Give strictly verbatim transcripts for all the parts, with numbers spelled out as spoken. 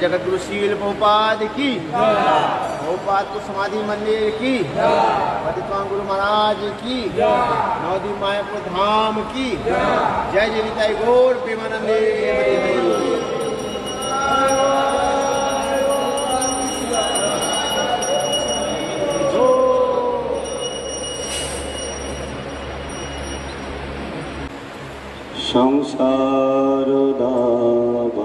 जगत गुरु शील प्रभुपाद की, प्रभुपाद को समाधि मंदिर की, पतितपावन गुरु महाराज की, नवदीप मायापुर धाम की जय। जय निताई गौर प्रेमानंदे। संसार दावा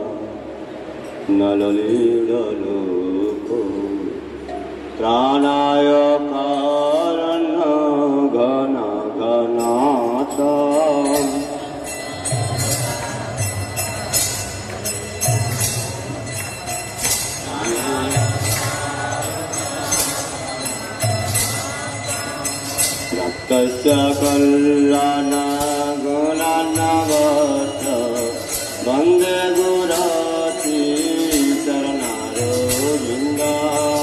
नललीलोको त्राणाय कारण घन घनाथम भक्तस्य कल्याण गुणान्नवत वन्दे गुराति चरणारविन्दा।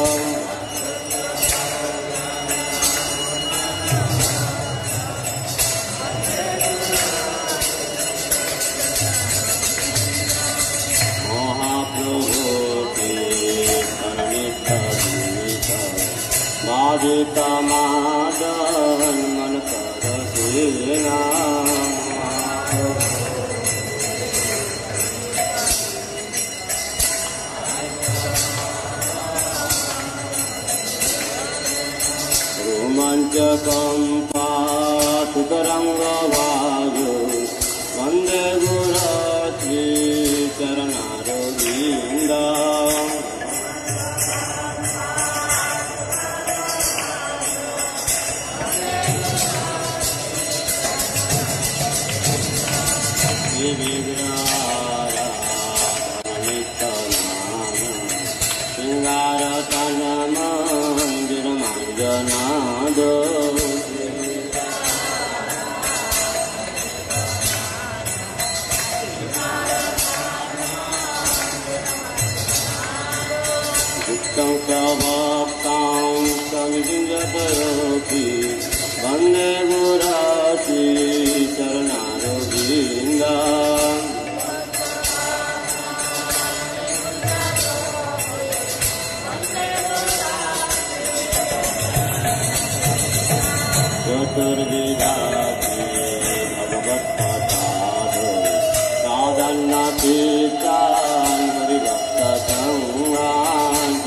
महाप्रभुते परमितगीत बाधितमादन् मनसरसेना। रोमाञ्चकम्पासुतरङ्गवायो वन्दे गुरात्रि चरणारविन्दा। सिंगारतनमन्दिरमञ्जनादो युक्तं प्रवक्तां सविजिञ्जतयोऽपि वन्दे गुराति चरणारविन्दा। चतुर्विधाति भगवत्प्रसादो साधन्नतीर्थान् हरिभक्तसङ्गान्।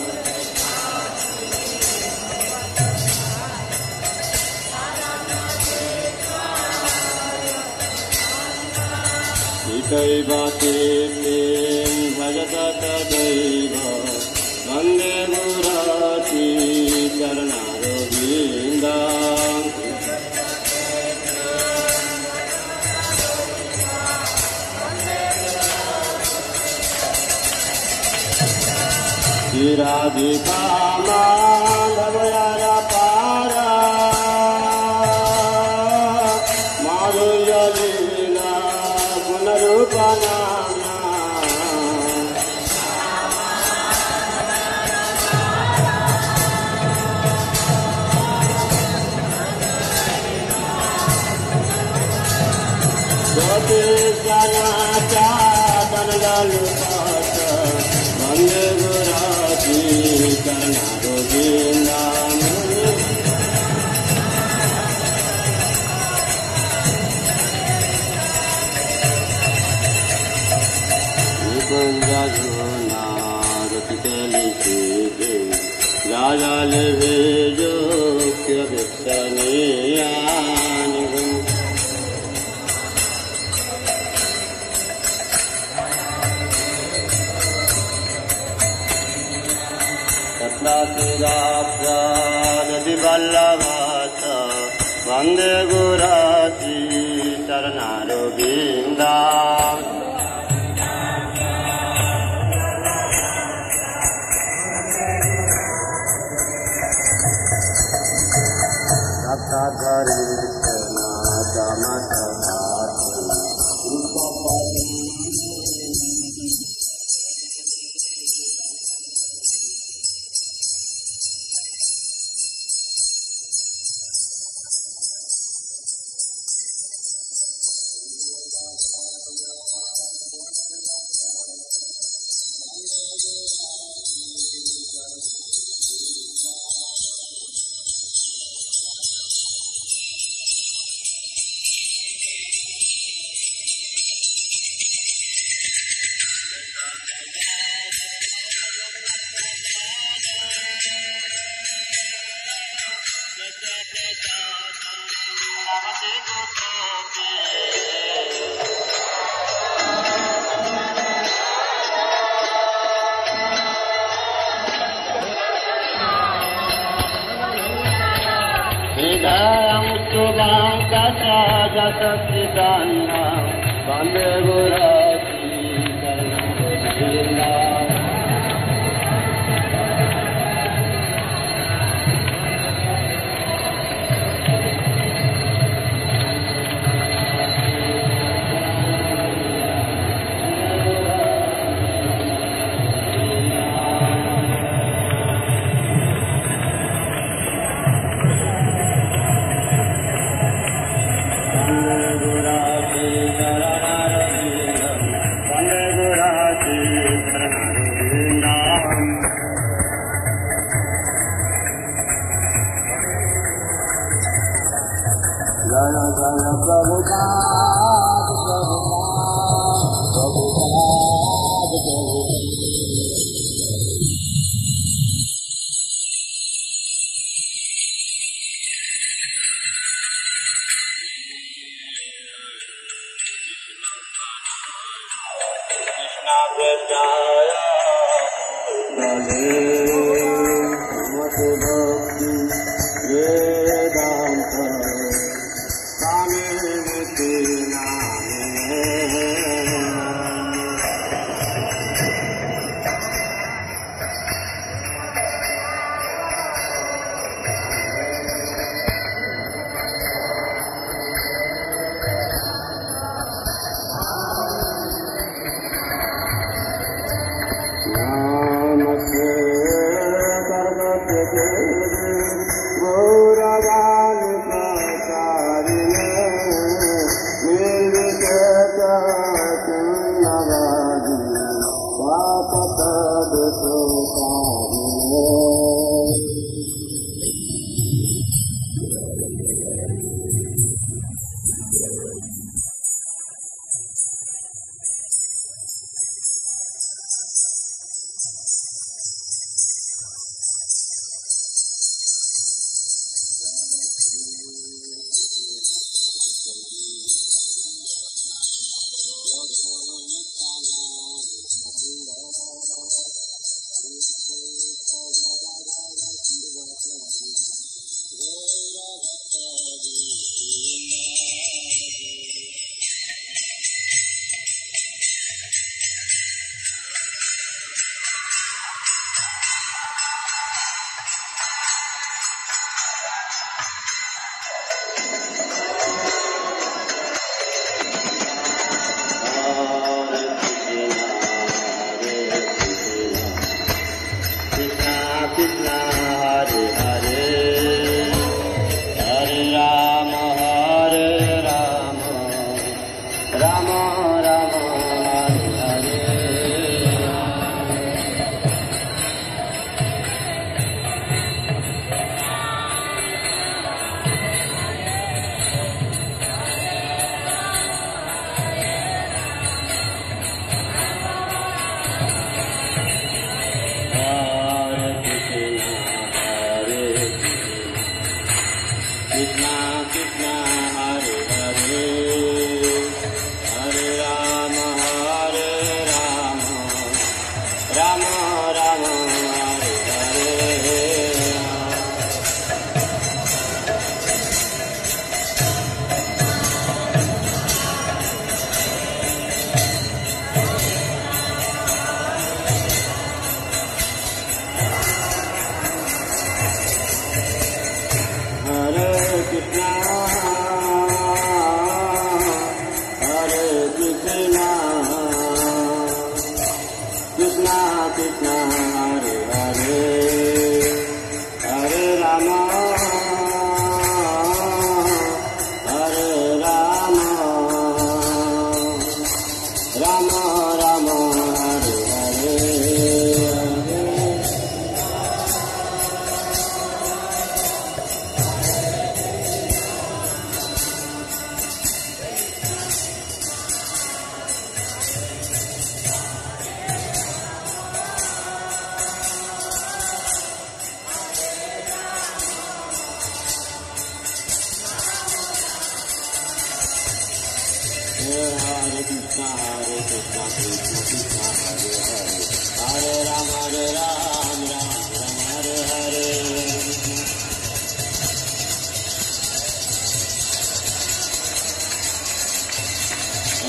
इतैव तीर्थेन भजत तदैव वन्दे गुराति चरणारविन्दा। राधिका माधवयापारा माधुर्यलीला पुनरूपना। वन्दे गुराति चरणारविन्दा। निकुञ्जनारतिलिखिते लाजाले भेजो कृतनीयानि। तत्राप्रादति वल्लभात वन्दे गुराति चरणारविन्दा। राजा सच्चिदानंद वंदे गुरासी शरणा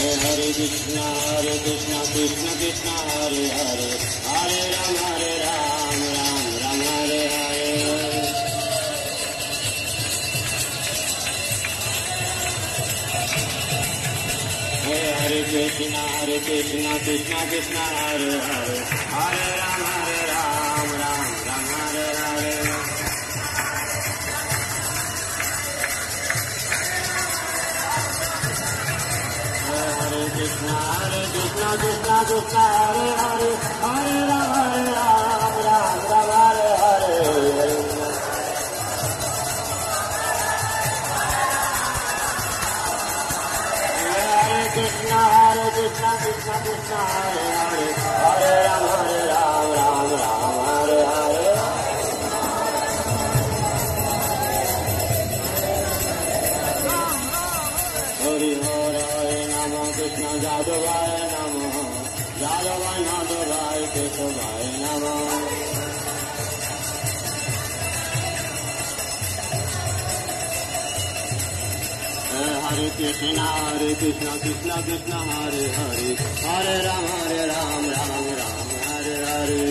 Hare Krishna, Hare Krishna, Krishna Krishna, Hare Hare, Hare Ram, Hare Ram, Ram Ram, Hare Hare. Hare Krishna, Hare Krishna, Krishna Krishna, Hare Hare, Hare Ram, Hare Ram, Ram Ram, Hare Hare. Hare Krishna, Hare Krishna, Krishna Krishna, Hare Hare, Hare Ram, Hare Ram, Ram Ram, Hare Hare. Krishna, Hare Krishna, Krishna Krishna, Hare Hare, Hare Ram, Hare Ram, Ram Ram, Hare Hare. Hari Hare Namo, Krishna Jadavaya Namo, Jadavaya Nadavaya Keshavaya Namo. Hare Krishna, Hare Krishna, Krishna Krishna, Hare Hare, Hare Ram, Hare Ram, Ram Ram, Hare Hare.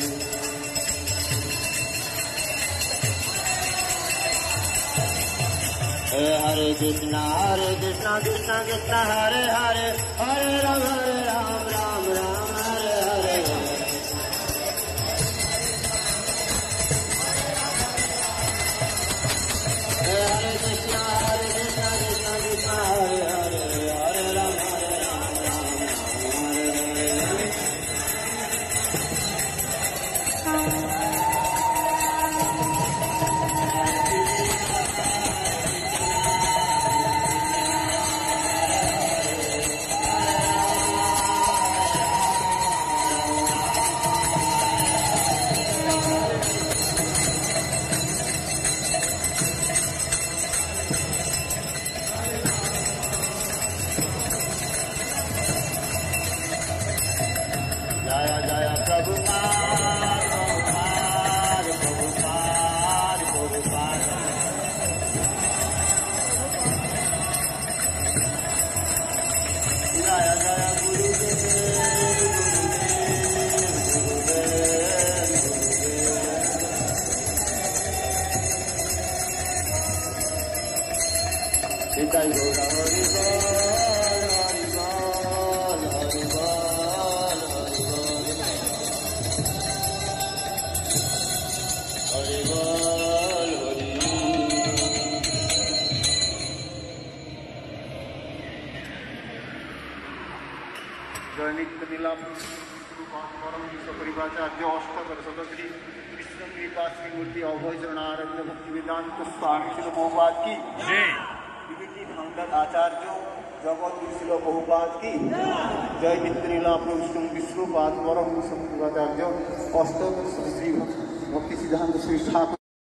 Hare Krishna, Hare Krishna, Krishna Krishna, Hare Hare, Hare Ram, Hare Ram, Ram Ram, Hare Hare. Hare Krishna, Hare Krishna, Krishna Krishna, Hare Hare, Hare Ram, Hare Ram, Ram Ram, Hare Hare. Jaya Jaya Prabhupada, Prabhupada, Prabhupada, Prabhupada. Jaya Jaya Gurudev, Gurudev, Gurudev, Gurudev. Nitai Gaura Hari Bol, Hari Bol, Hari Bol, Hari Bol. Hari Bol, Hari. जय नित्य नीलाम परम विश्व परिवाचार्य अष्टकर सदश्री कृष्ण कृपा श्री मूर्ति अभय चरणारविंद भक्ति वेदांत स्वामी शिल बहुपाद की विविधि भांगत आचार्य जगत शिल बहुपाद की जय नित्य नीलाम विष्णु विष्णुपाद परम विश्व परिवाचार्य अष्टकर सदश्री भक्ति सिद्धांत श्री ठाकुर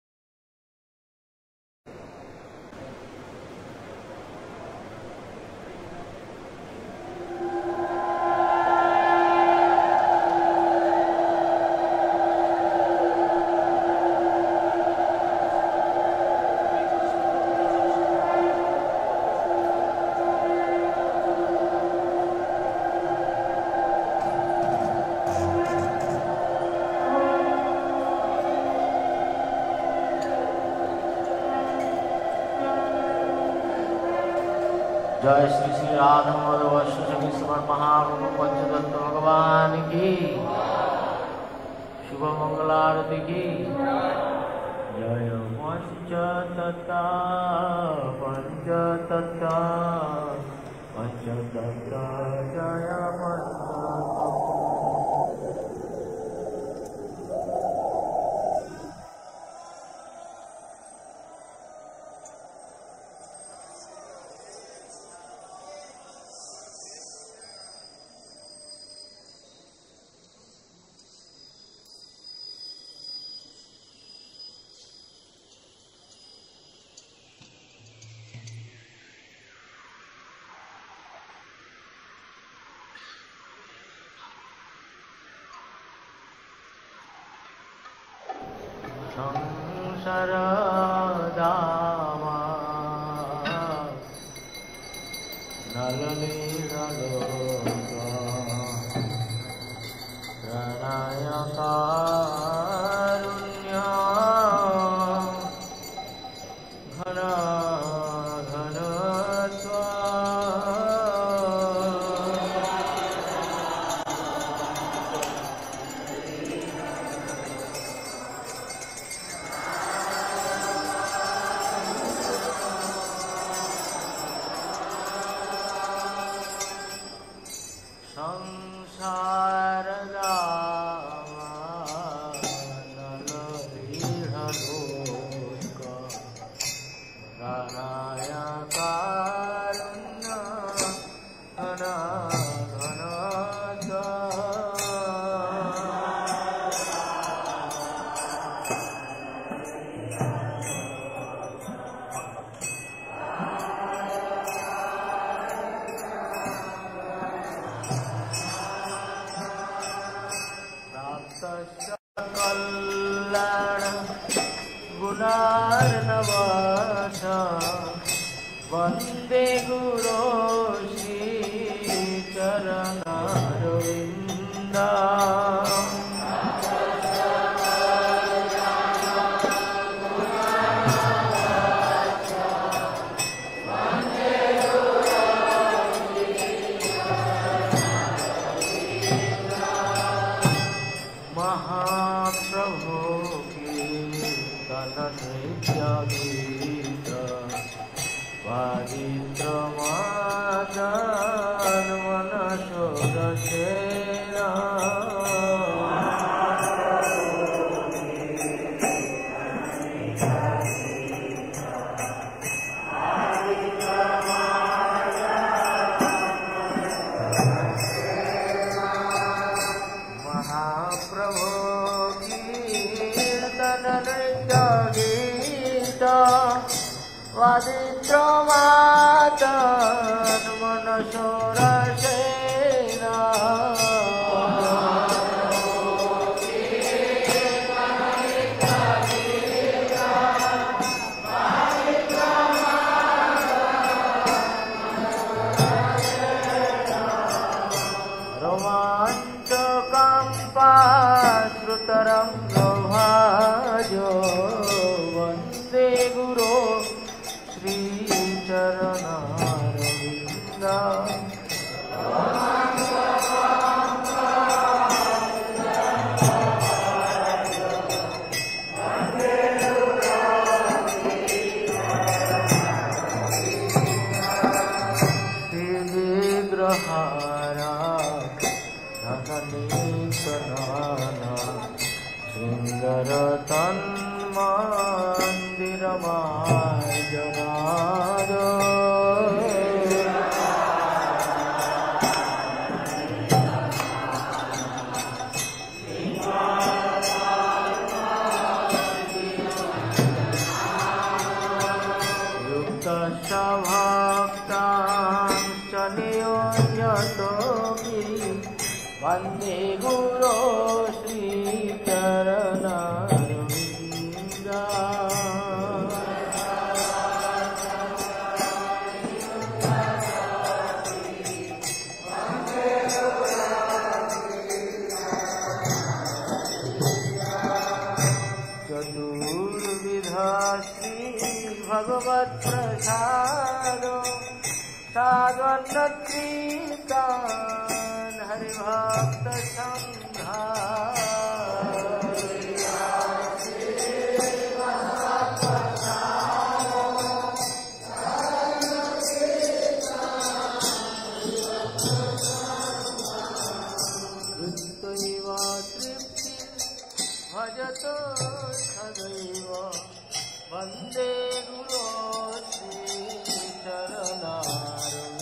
जय श्री श्री राधा माधव विश्वर महाप्रभु पंचतत्व भगवान की शुभ मंगलारती की जय पंचतत्व पंचतत्व पंचतत्व जय पंचतत्व। संसारदामा नलन वंदे गुरो श्री चरणारविंदा महाप्रभु की तनगीत वादित्र मादन मनसोरसेना महाप्रभु कीर्तन नृत्य गीत वादित्र मातन मनसोरसेना रोमाञ्चकम्पाश्रुतरं लोभाजो वन्दे गुरो श्रीचरणारविन्दा श्रीविग्रहारा धननीतनाना शृङ्गरतन्मन्दिरमार्जनाद युक्तश्च भक्तांश्च नियोज्यतोऽपि वन्दे गुरो श्रीचरणारविन्दा चतुर्विधा श्रीभगवत्प्रसादो साद्वन्नत्रीतान् हरिभक्तसङ्घा वृत्तैवा तृप्तिं भजतो सदैव वन्दे गुरो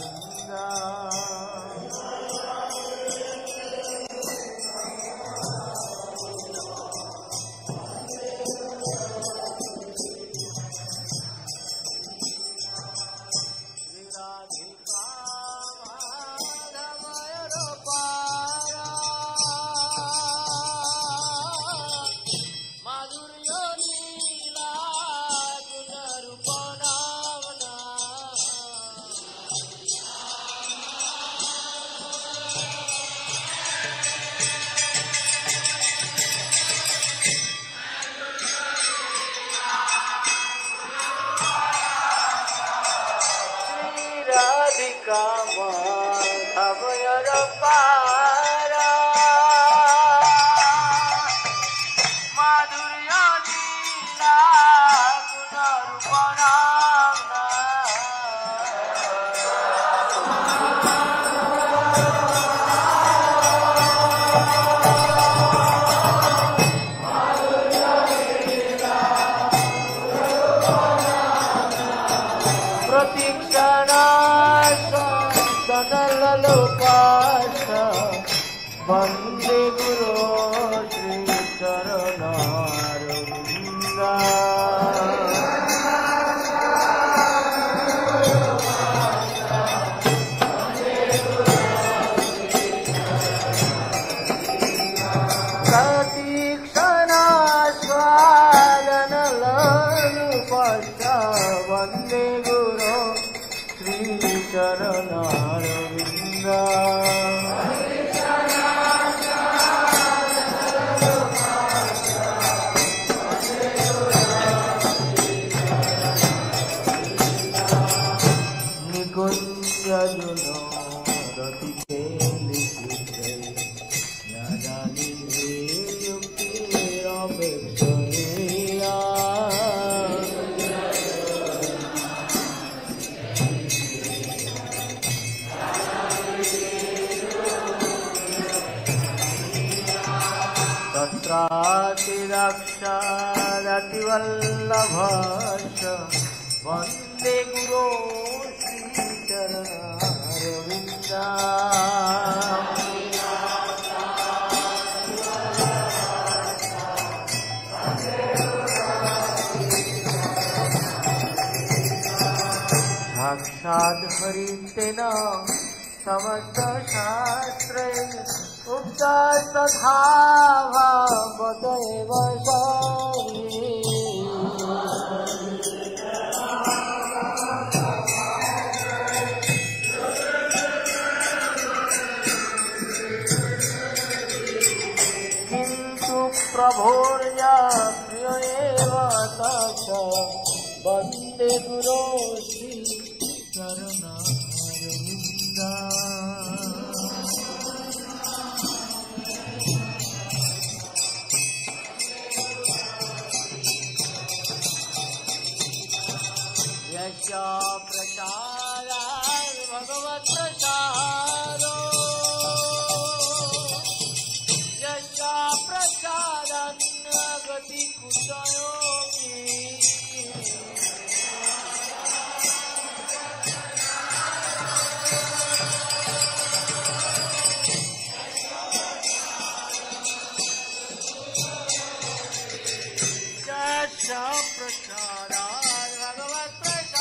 श्रीचरणारविन्दा अभयर पारा माधुर्य लीला गुणरूपना वंदे गुरु श्री चरणारविंद प्रतीक्षणा स्वादन ललुपश्च वंदे गुरु श्री चरणारविंद रतिवल्लभश्च वन्दे गुरो श्रीचरणारविन्द साक्षात् हरितेन समस्त शास्त्रे उक्ता तथा भागवतैव सारी किन्तु प्रभोर्या प्रिय एव तच्च वन्दे गुरो श्री चरणारविन्द प्रचाराय भगवत प्रचारो यशा प्रचारन्न गति कुशयोगी यशा प्रचाराय भगवत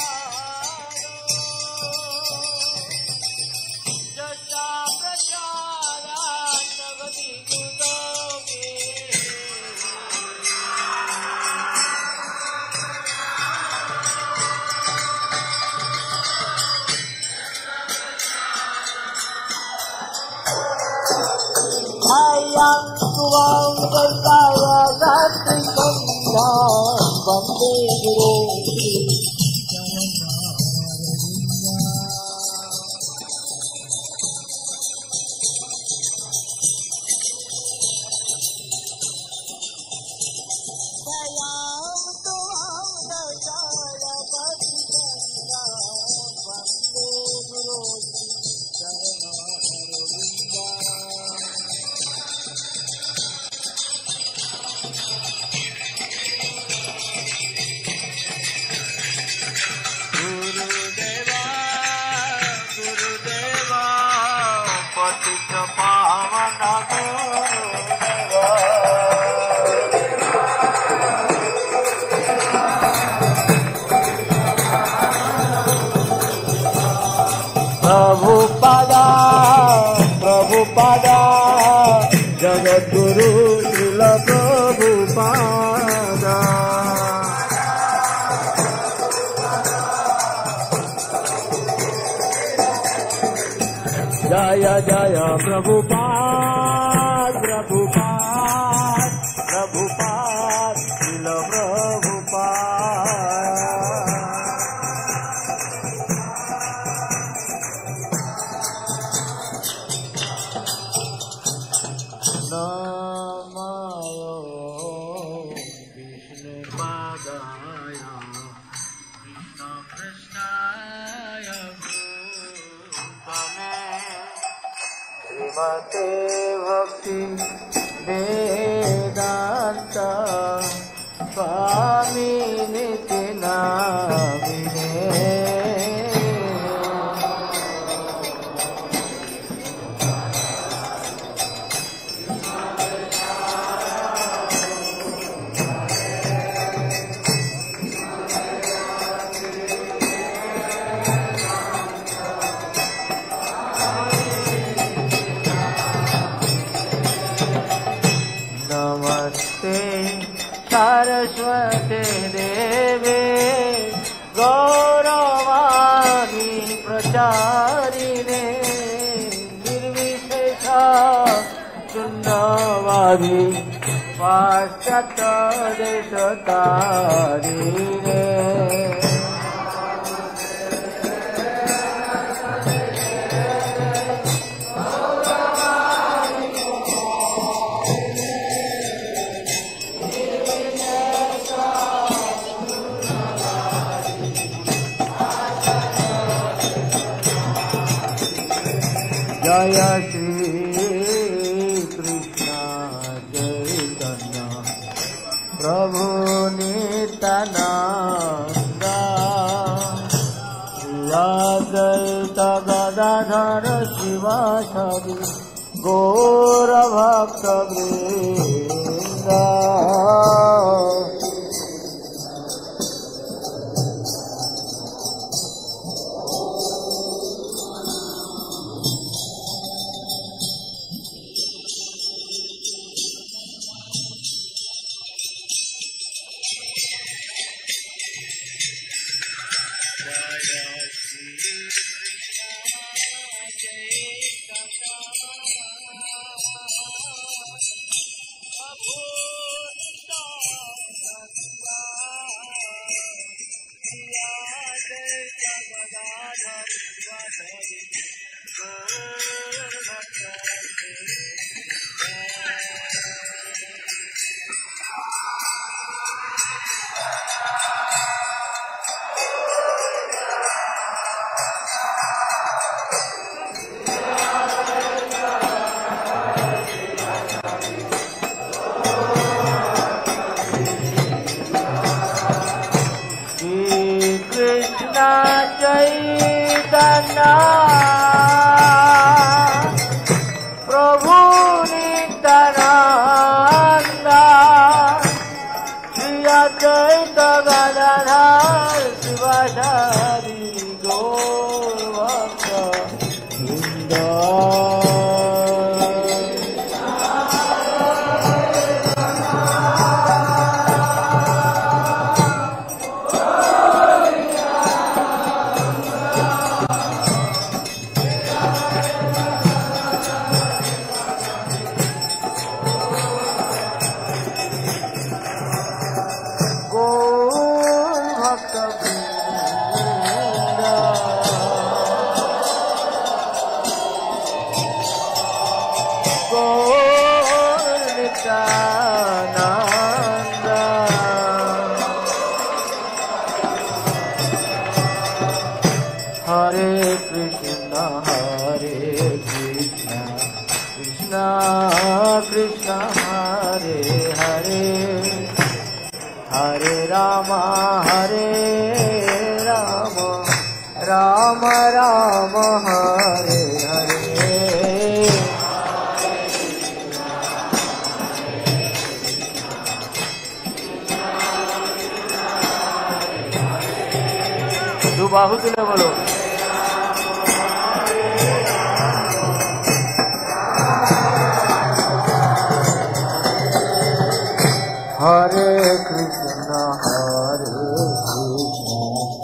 वंदे गुरु प्रभुपादा प्रभुपादा जगद्गुरु श्रील प्रभुपादा जय जय प्रभुपाद प्रभुपाद प्रभुपाद श्रील प्रभुपाद श्रीमते भक्ति वेदांत स्वामी निति नामिने। नमस्ते सरस्वती देवे गौरवाणी प्रचारिणे निर्विशेष शून्यवादी पाश्चात्य देशतारिणे। जय श्री कृष्ण चैतन्य प्रभु नित्यानंद अद्वैत गदाधर शिवासादि गौर भक्त वृंद। प्रभु नित्यानंद श्री अद्वैत गदाधर शिवासादि गौर भक्त वृंद। हरे कृष्ण हरे कृष्ण कृष्ण कृष्ण हरे हरे हरे राम हरे राम राम राम हरे हरे। दो बाहु तुले बोलो। हरे कृष्ण हरे कृष्ण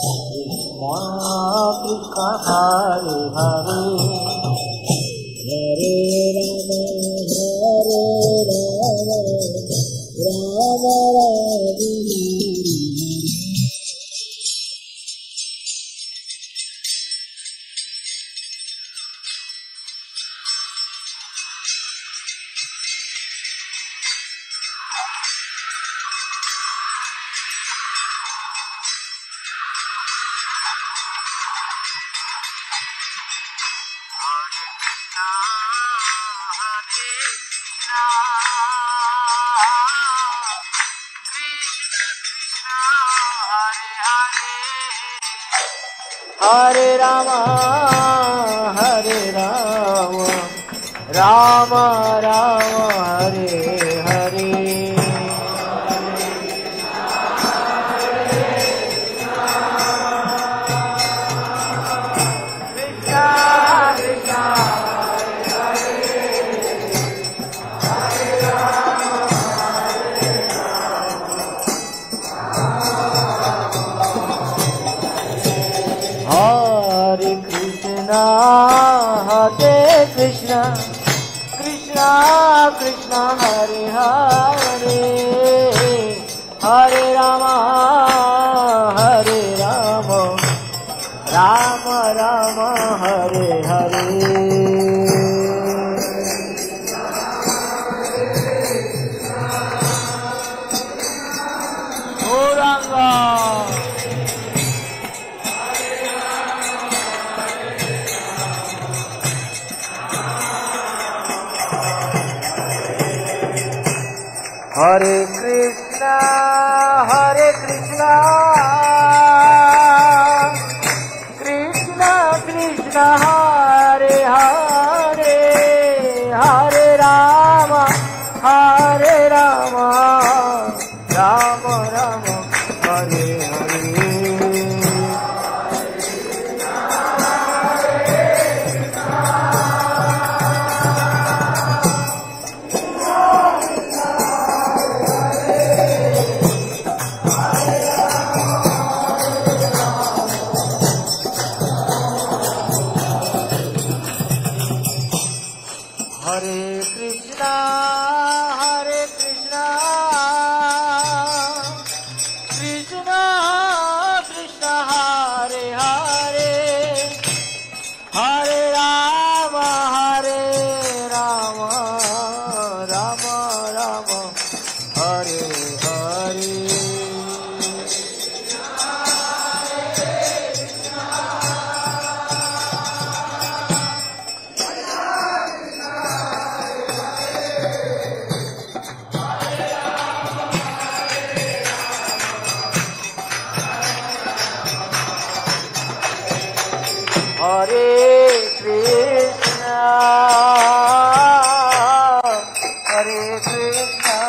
कृष्ण कृष्ण हरे हरे हरे राम हरे Ram Ram Ram. Hare Rama, Hare Rama, Rama Rama, Hare Hare. Krishna Krishna, Hare Rama, Hare Krishna, Hare Krishna, Krishna Krishna, Hare Hare, Hare Rama, Hare Rama, Rama Rama, Hare Hare. Gauranga. Hare Krishna, Hare Krishna, Krishna Krishna, Hare Hare, Hare Rama, Hare Rama, Rama Rama, Hare Hare. Hare Krishna, Hare Krishna, Krishna Krishna, Hare Hare, Hare Rama, Hare Rama, Rama Rama, Hare Hare. Hare Krishna, Hare Krishna,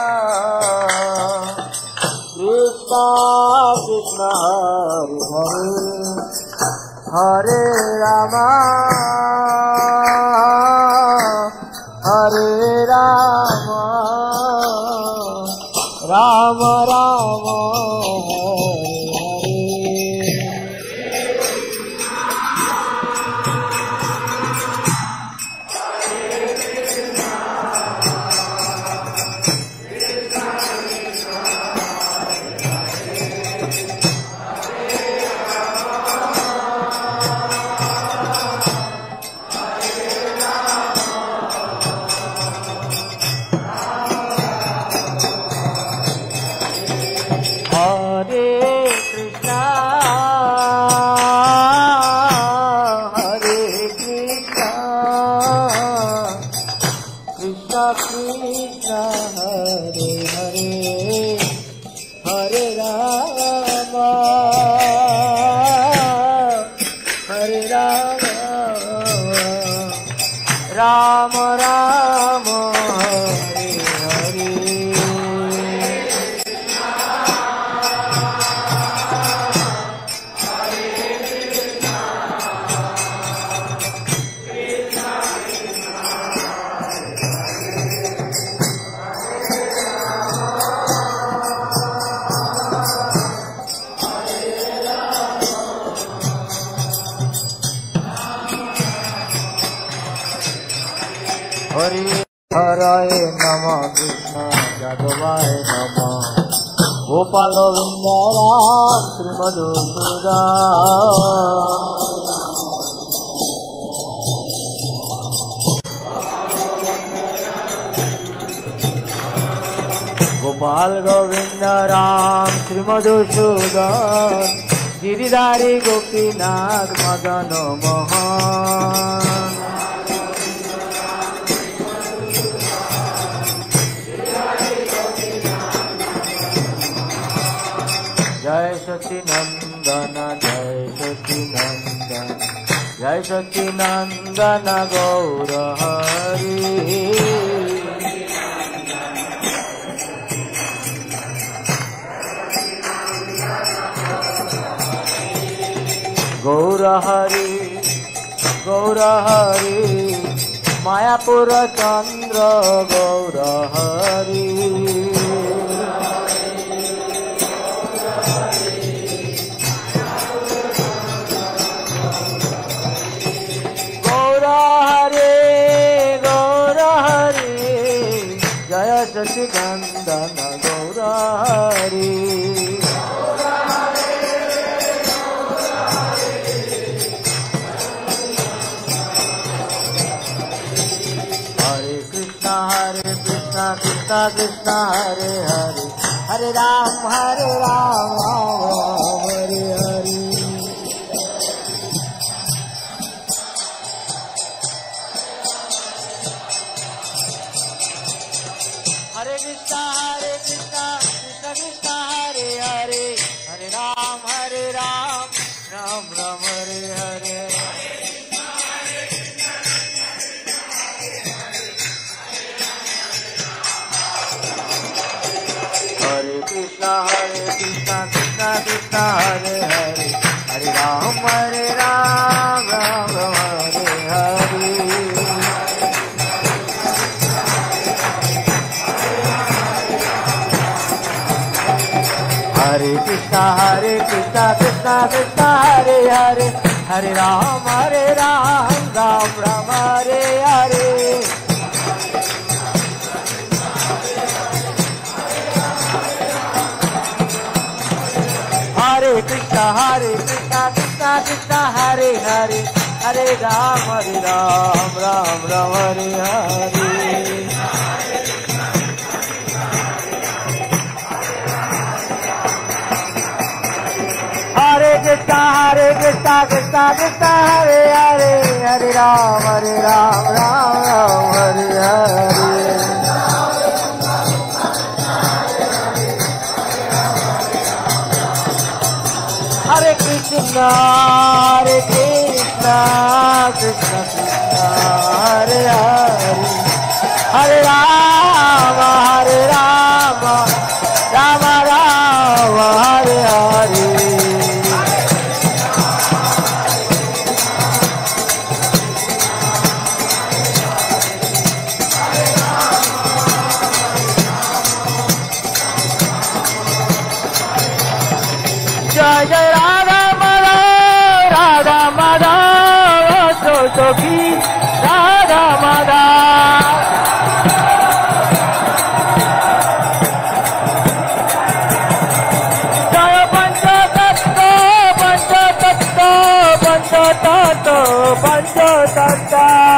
Krishna Krishna, Hare Hare, Hare Rama, Hare Rama, Rama Rama, Hare Krishna, Hare Hare, Hare Rama, Hare Rama, Rama Rama, Hare Hare. Hare Hare Namah, Krishna Jadavaya Namah, Gopal Govinda Ram Sri Madhusudan. Gopal Govinda Ram Sri Madhusudan, Giridhari Gopinath Madana Mohan. सच्चिनंदन जय सच्चिनंदन जय सच्चिनंदन गौर हरि गौर हरि गौर हरि मायापुर चंद्र गौर हरि गौर हरि गौर हरि जय सच्चिदानंद गौर हरि कृष्णा कृष्णा हरे हरे हरे राम हरे राम राम हरे हरे हरे कृष्णा हरे कृष्णा कृष्णा कृष्णा हरे हरे हरे राम हरे राम राम राम हरे हरे कृष्णा हरे कृष्णा कृष्णा कृष्णा हरे हरे हरे राम हरे राम राम राम हरे हरे हरे कृष्णा हरे कृष्णा कृष्णा कृष्णा हरे हरे हरे राम हरे राम राम राम हरे हरे हरे कृष्णा हरे कृष्णा कृष्णा कृष्णा हरे हरे हरे राम हरे राम राम राम हरे हरे हरे कृष्णा हरे कृष्णा कृष्णा कृष्णा हरे हरे हरे राम हरे राम राम राम हरे हरे हरे कृष्णा हरे कृष्णा कृष्णा कृष्णा हरे हरे हरे राम हरे राम राम राम हरे हरे जय जय राधा माधव राधा माधव सखी राधा माधव जय पंचतत्व पंचतत्व पंचतत्व पंचतत्व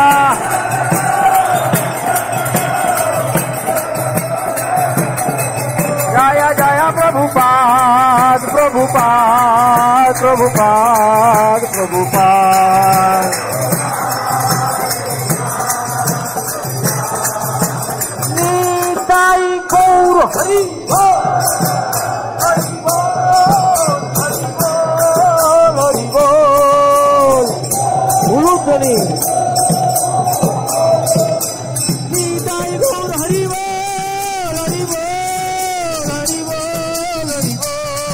जय जय प्रभुपाद प्रभुपाद प्रभुपाद प्रभुपाद निताई गौर हरि हरि बोल हरि बोल हरि बोल बोलो करी निताई गौर हरि बोल हरि बोल हरि बोल हरि बोल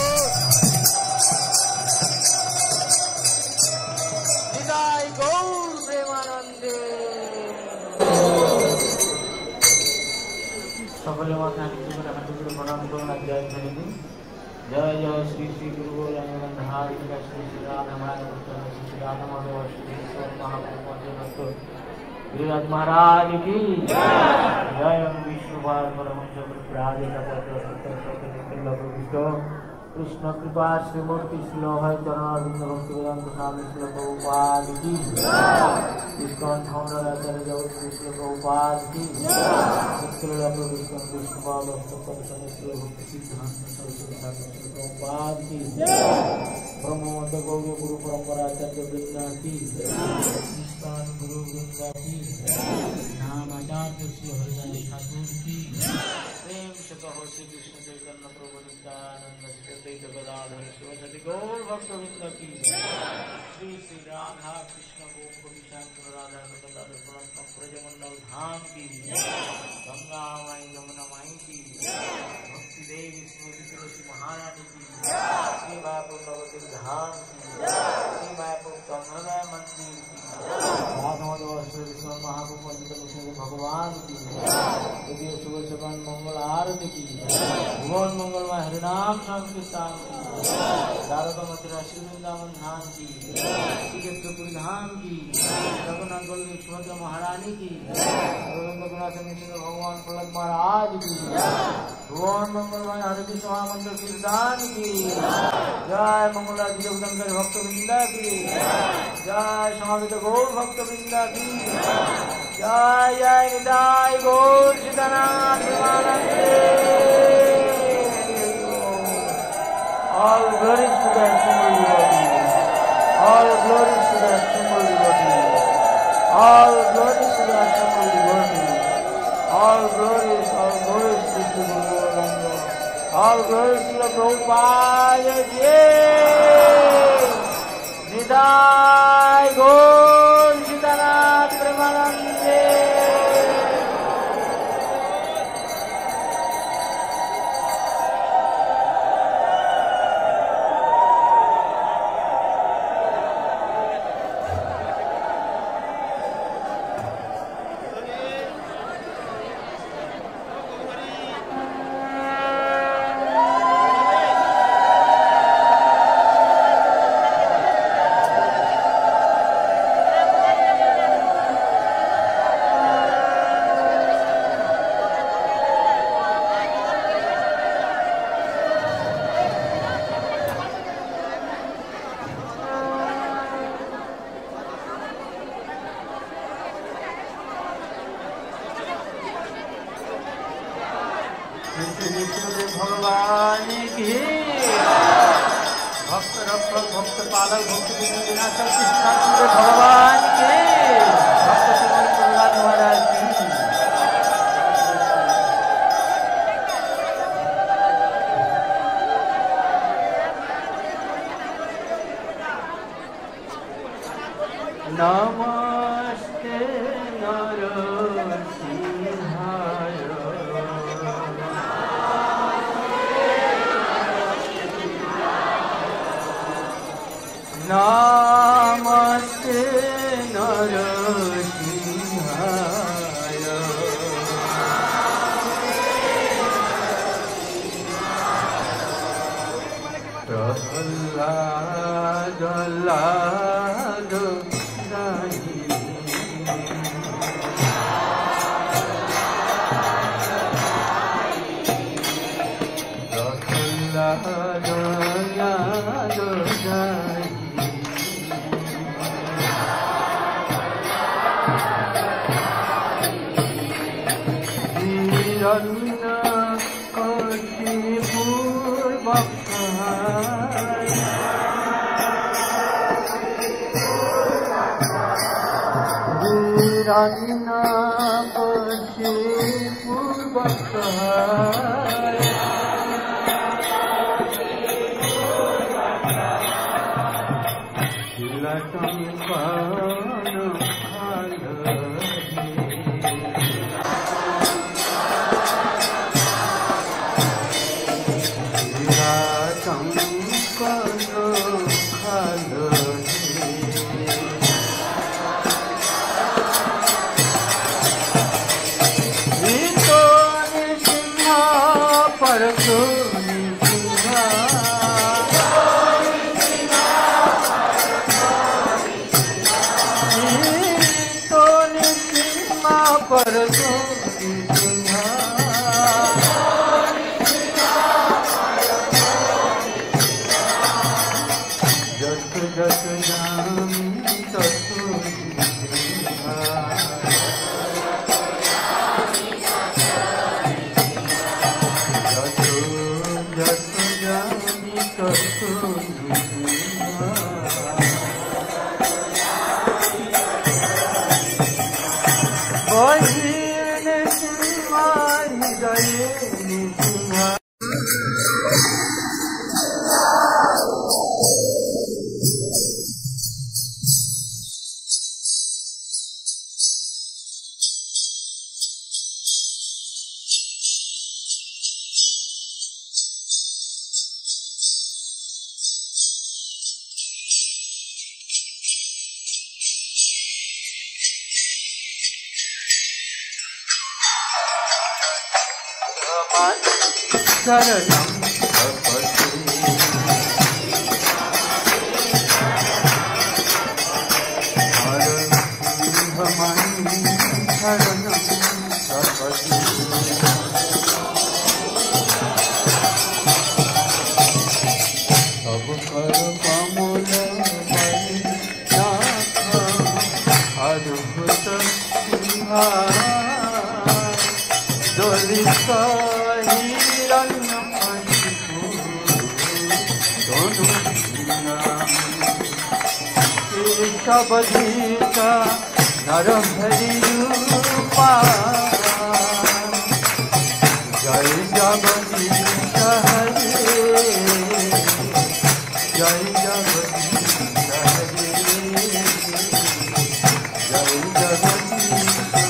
निताई गौर प्रेमानंदे সকলে মাথা নিচু করে হাত তুলে প্রণাম করুন আর জয় করে দিন জয় জয় শ্রী শ্রী গুরু গোবিন্দ হরি শ্রী শ্রী রাধা মাধব শ্রী শ্রী রাধা মাধব শ্রী মহাপ্রভু পঞ্চরত্ন गिरिराज महाराज की जय विष्णु पाद परमहंस कृष्ण कृपा श्रीमूर्ति श्रीलोहय चरणारविंद भक्ति वेदांत स्वामी श्री प्रभुपाद की इस्कॉन फाउंडर आचार्य जगत श्री श्री प्रभुपाद की प्रभु विष्णुपाद श्री भक्ति सिद्धांत श्री प्रभुपाद की ब्रह्मवंत गौरी गुरु परंपरा आचार्य वृंदा की इस्कॉन गुरु वृंदा की नाम आचार्य श्री हरिदास ठाकुर की प्रेम से कहो श्री कृष्ण चैतन्य प्रभु नित्यानंद श्री अद्वैत गदाधर शिवसति गौर भक्त वृंद की श्री श्री राधा कृष्ण गोप शांकर राधा ब्रजमंडल धाम की गंगा माई यमुना माई की भक्ति देवी स्मृति तुलसी महारानी की श्री मायापुर भगवती धाम की श्री मायापुर कमला मंदिर की महापुर भगवान की द्वितीय सुबह सकाल मंगल आरती की भुवन मंगल में हरिनाम संकीर्तन की दारका मथुरा श्री वृंदावन धाम की श्री धाम की रघुनाथ सुभद्रा महारानी की भगवान प्रहलाद महाराज की भुवन मंगल में हरे कृष्ण महामंत्र कीर्तन की जय मंगला जगदंकर भक्त वृंदा की जय समावित गौर भक्त वृंदा की जय जय निताय गौर Sitanath All glories to the symbol devotee. All glories to the symbol devotee. All glories to the symbol devotee. All glories, all glories to the Guru Govinda. All glories to the Prabhupada Ji. Nidai Gaur Sitanath Premanande. भगवान की भक्त रक्षक भक्त पालक भक्त विनाशक कृष्ण भगवान के भक्त श्रीमद प्रहलाद महाराज की नमस्ते नरसिंहाय नमस्ते नरसिंहाय प्रह्लाद लाद दानी प्रह्लाद लाद दानी Rana Kati Purvakai Rana Kati Purvakai Latam Pana शरणं बधीता नरहरि रूपा जय जगदीश हरे जय जगदीश हरे जय जगदीश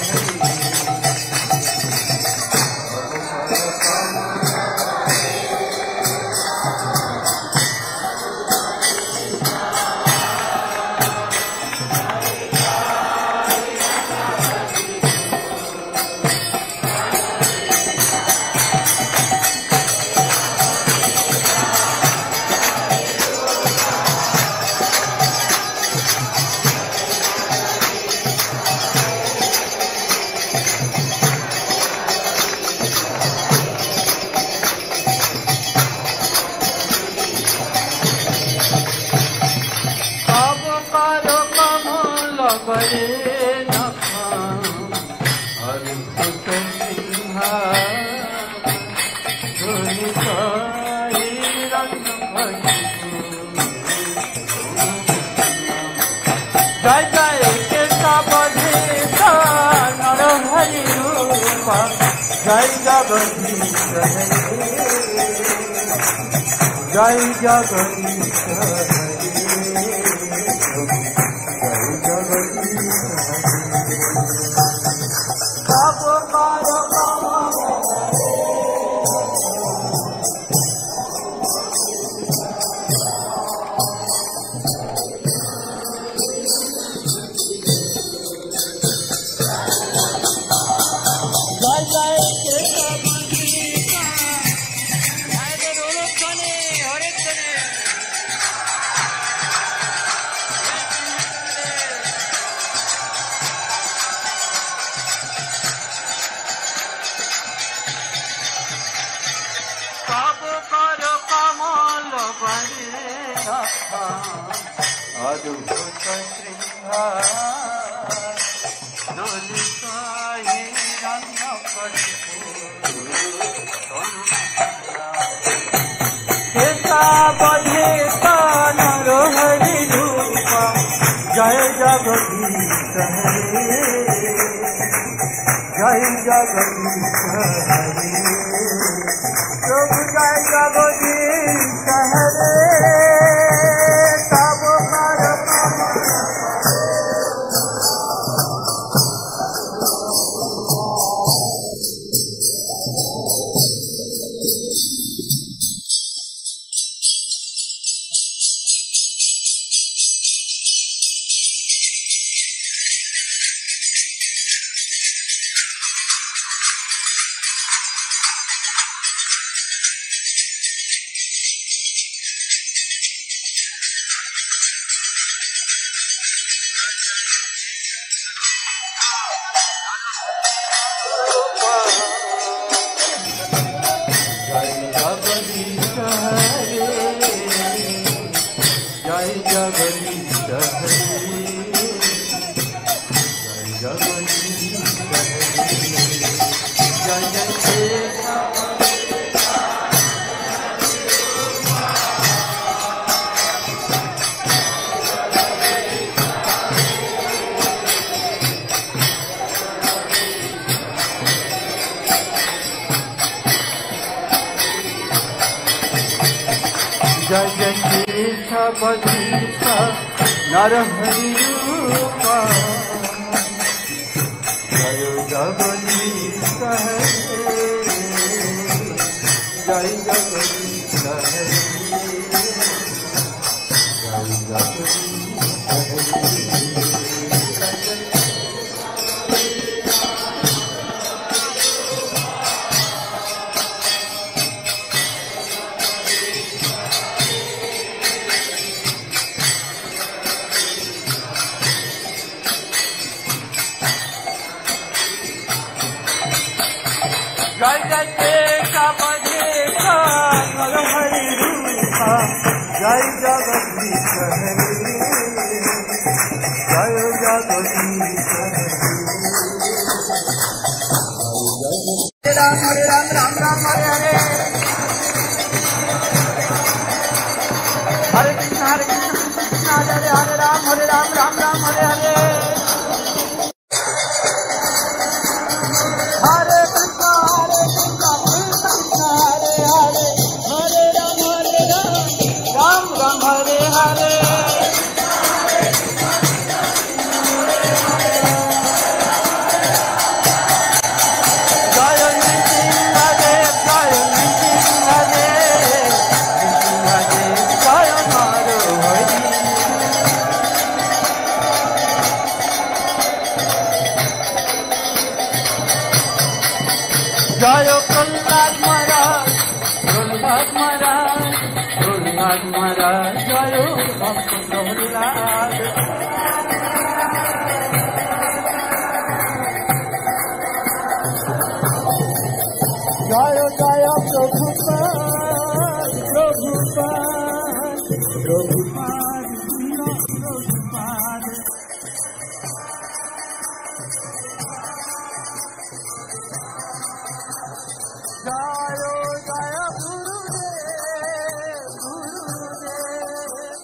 जय जगदीश हरे जय जगदीश हरे जय जगदीश जय जगदीश हरे जय जगदीश हरे प्रभु जय जगदीश हरे तब जय जय कृष्ण बधीर नरहरि रूप जय जगदीश हरे जय जगदीश हरे जय जगदीश जय जय केशव देश नरहरि रूप जय जगदीश हरे जय जगदीश हरे राम हरे राम राम राम हरे हरे हरे कृष्ण हरे कृष्ण कृष्ण हरे हरे राम हरे राम राम राम हरे हरे हरे कृष्ण हरे कृष्ण कृष्ण हरे हरे हरे राम हरे राम राम राम हरे हरे जय नृसिंहदेव जय नृसिंहदेव नृसिंहदेव जय नरहरि जय प्रहलाद महाराज प्रहलाद महाराज प्रहलाद महाराज जय भक्त प्रहलाद जय जय प्रभुपाद प्रभुपाद प्रभुपाद प्रभुपाद जय जय गुरुदेव गुरुदेव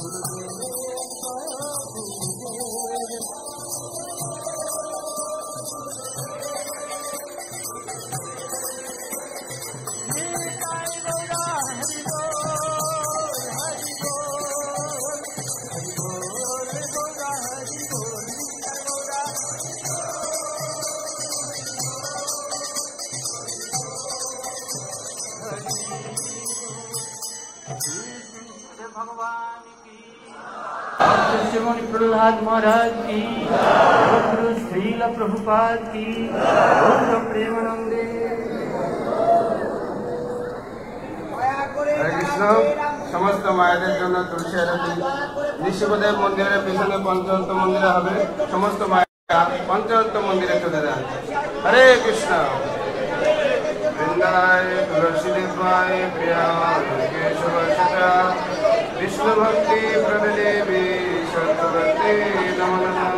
श्रीमन प्रहलाद महाराज की गुरु श्रील प्रभुपाद की प्रेमानंदे हरे कृष्ण समस्त मायेদের জন্য তুলসী আরতি নিশিকদেব মন্দিরের পিছনে পঞ্চদন্ত মন্দিরে হবে সমস্ত মায়েরা পঞ্চদন্ত মন্দিরে চলে যান হরে কৃষ্ণ বৃন্দায় তুলসী দেবায় প্রিয়ায় কেশবসতা विष्णु भक्ति प्रदेवी सत्यवती नमो नमः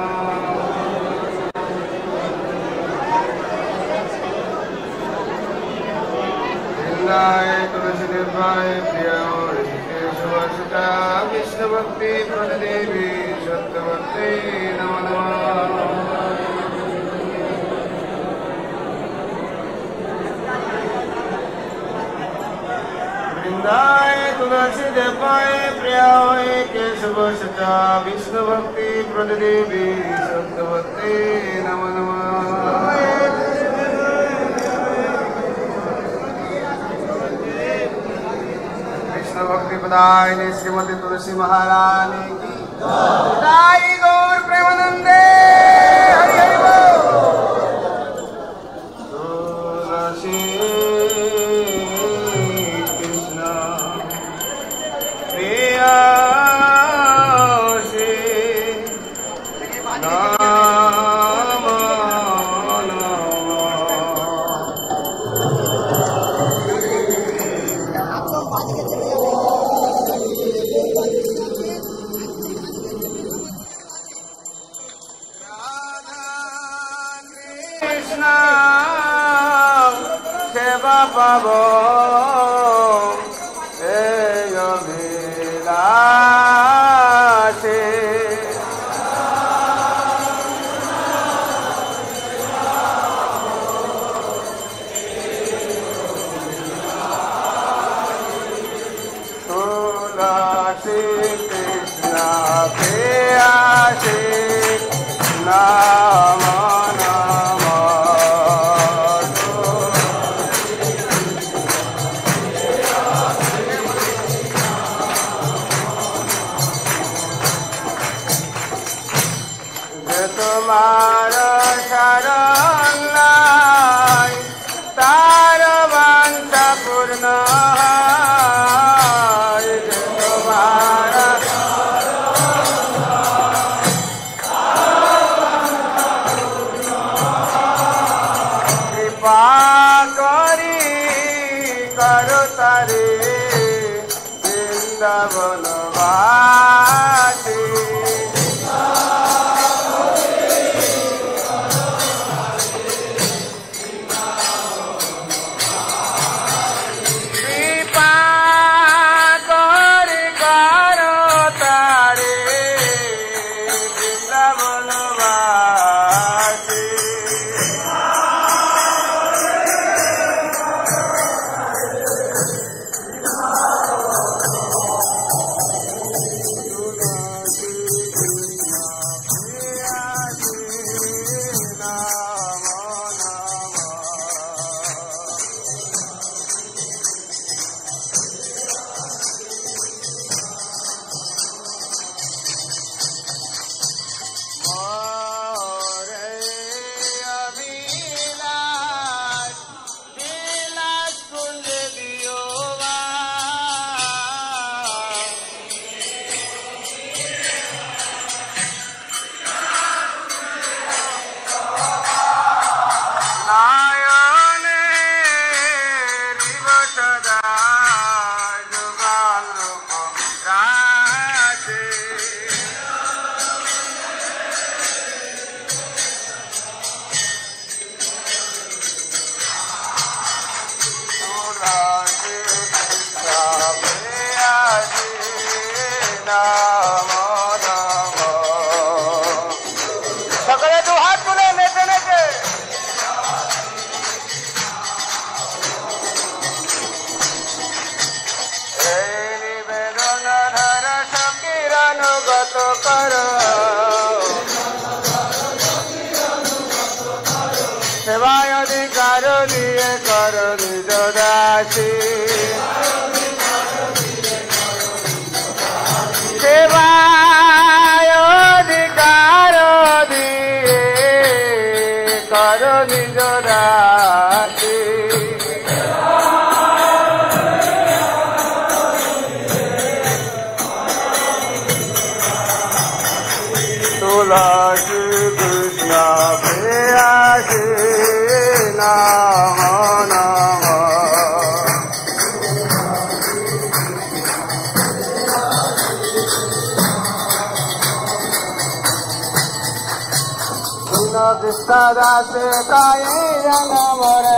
वृंदाय तुलसी देवाय प्रियाय केशवसुता विष्णु भक्ति प्रदेवी सत्यवती नमो नमः वृंदाय तुलसी देवाय प्रियाय केशवसुता विष्णु भक्ति प्रदेवी सत्यवती नमो नमः विष्णु भक्ति प्रदायिनी श्रीमती तुलसी महारानी की जय गौर प्रेमानंदे हरि हरि बोल तुलसी सेवा पाबो अभिलाषे कृपा करी करो तारे वृंदावनवासी कृपा करी करो तारे वृंदावनवासी सेवाय अधिकार दिए कर निज दासी सेवाय अधिकार दिए कर निज दासी तुलसी कृष्ण प्रेयसी नमो नमः कृष्ण दास काये रंग मोर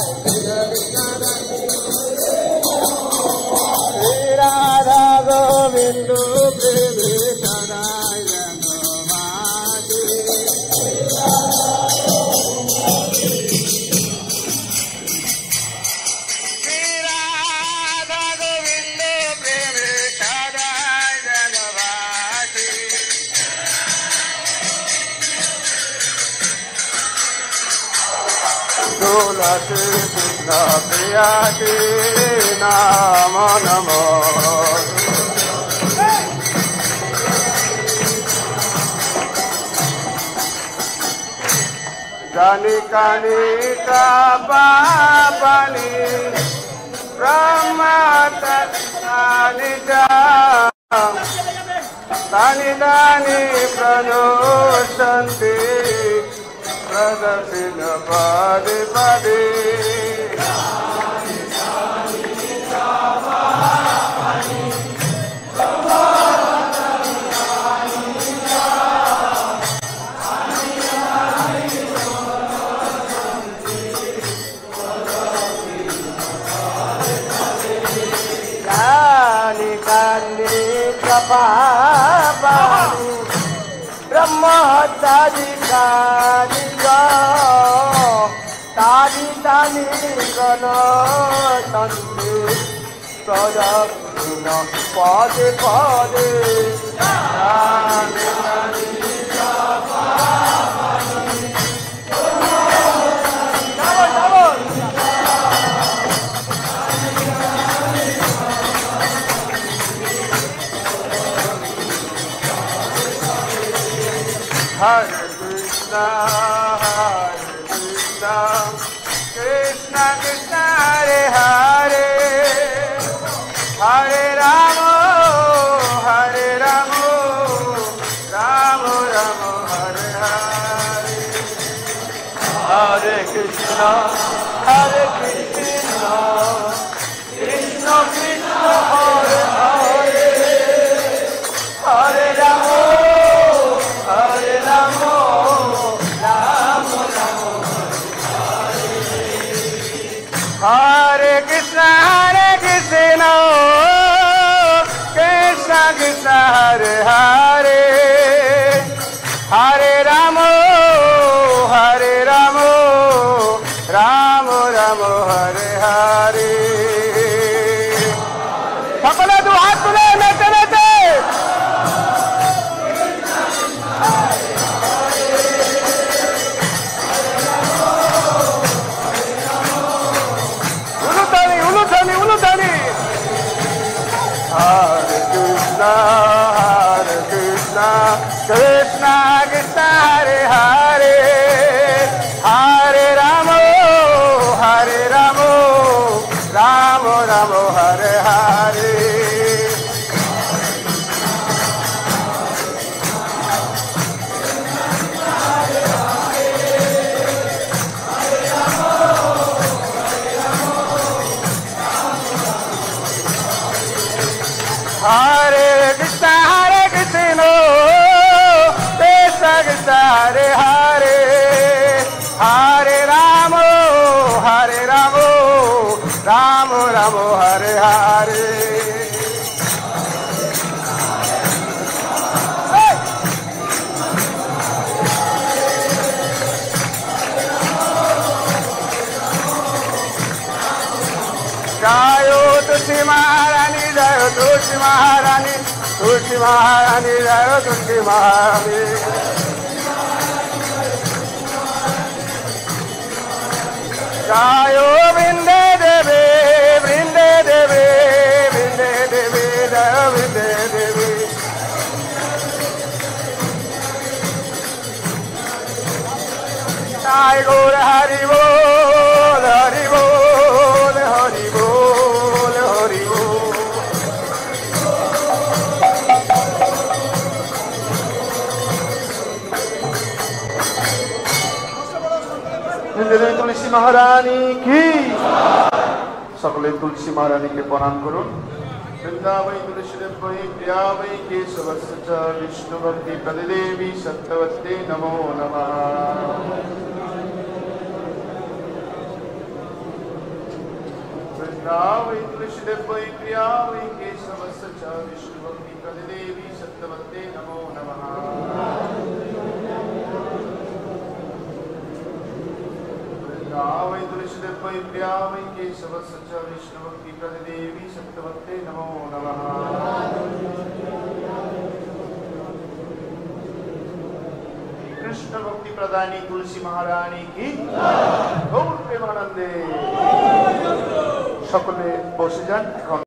श्री राधा गोविंद प्रेम सदाय जनमाति श्री राधा गोविंद प्रेम सदाय जनमाति तुलसी कृष्ण प्रियासी नमो नमो जानी कानी का पापनी ब्रह्म तानि तानि तानि प्रणोषन्ति प्रदर्शिन पदे पदे कानि कानि कपापानि ब्रह्म हत्यादि कानि तानि तानि गणसन्ति प्रदक्षिण पदे पदे Hare Krishna, Hare Krishna, Krishna Krishna, Hare Hare, Hare Rama, Hare Rama, Rama Rama, Hare Hare, Hare Krishna, Hare Krishna, Krishna Krishna, Hare Hare, Hare Rama, Hare Rama, Rama Rama, Hare Krishna, Hare Krishna, Krishna Krishna, Hare Hare, Hare Rama, Hare Rama, Rama Rama, Hare Hare. সকলে দু হাত তুলে নেচে নেচে উলুধ্বনি উলুধ্বনি উলুধ্বনি Hare Krishna, Hare Krishna, Krishna Krishna, Hare Hare, Hare Rama, Hare Rama, Rama Rama, Hare Hare. Hare Krishna, Hare Krishna, Krishna Krishna, Hare Hare, Hare Rama, Hare Rama, Rama Rama, Hare Hare. Jayo Tulsi Maharani, Jayo Tulsi Maharani, Tulsi Maharani, Jayo Tulsi Maharani. Jayo Vrinde Devi, Vrinde Devi, Vrinde Devi, Jayo Vrinde Devi. Jai Gaur Hari Bol, Hari Bol, Hari Bol, Hari Bol. Indra तुलसी महारानी की सकले तुलसी महारानी के प्रणाम करुन वृंदावई तुलसी देवई प्रियावई केशवस्य च विष्णु भक्ति प्रदेवी सत्यवते नमो नमः वृंदावई तुलसी देवई प्रियावई केशवस्य च विष्णु भक्ति प्रदेवी सत्यवते नमो नमः वै तुलसी देवई प्रियावई केशवस्य च विष्णु भक्ति प्रदेवी सत्यवते नमो नमः कृष्ण भक्ति प्रदानी तुलसी महारानी की गौर प्रेमानंदे सकले बसे जान।